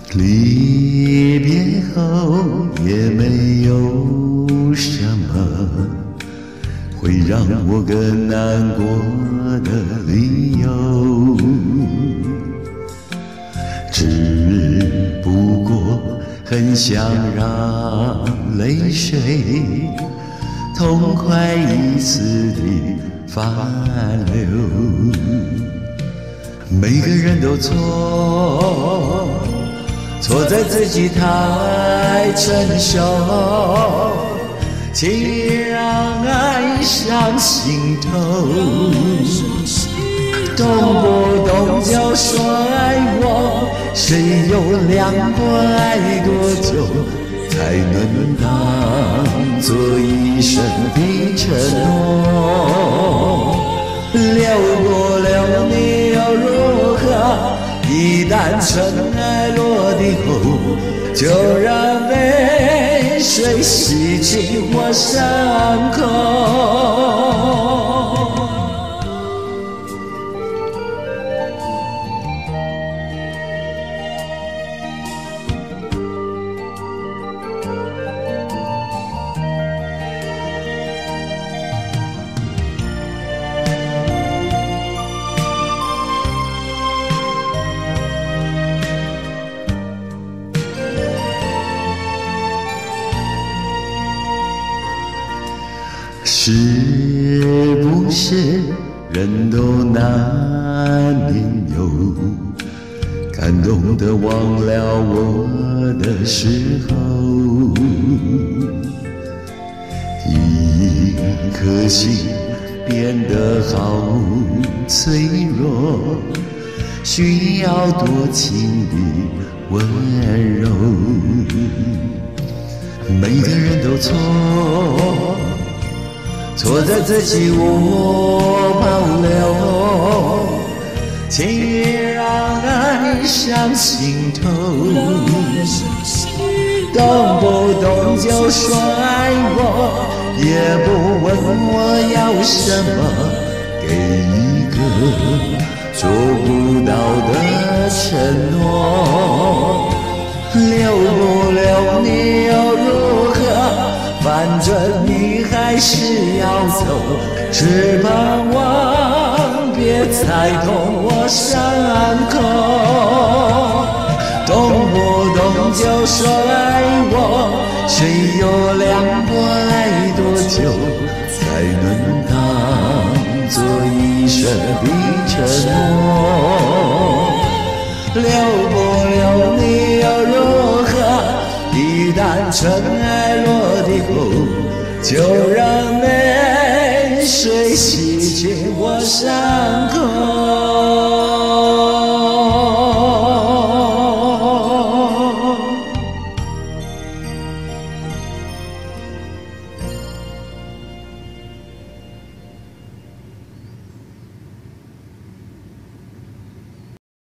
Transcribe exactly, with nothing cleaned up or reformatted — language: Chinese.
离别后也没有什么会让我更难过的理由，只不过很想让泪水痛快一次地泛流。每个人都错，错在自己太成熟，竟让爱上心头。动不动就说爱我，谁又量过爱多久，才能当作一生的承诺？留不留你又如何？一旦尘埃落地后，就让泪水洗净我伤口。是不是人都难免有感动的忘了我的时候？一颗心变得好脆弱，需要多情的温柔。每个人都错，错在自己无保留，竟让爱上心头。动不动就说爱我，也不问我要什么，给一个做不到的承诺。留不留你又如何？反正你还是要走，只盼望别再痛我伤口。动不动就说爱我，谁又量过爱多久，才能当作一生的承诺？留不留你又如何？一旦尘埃落地后，就让泪水洗净我伤口。